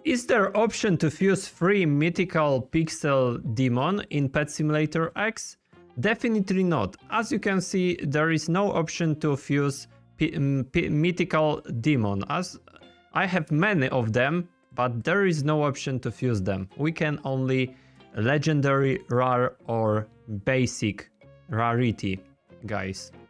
Is there option to fuse 3 mythical pixel demon in Pet Simulator X? Definitely not. As you can see, there is no option to fuse mythical demon, as I have many of them, but there is no option to fuse them. We can only legendary, rare or basic rarity, guys.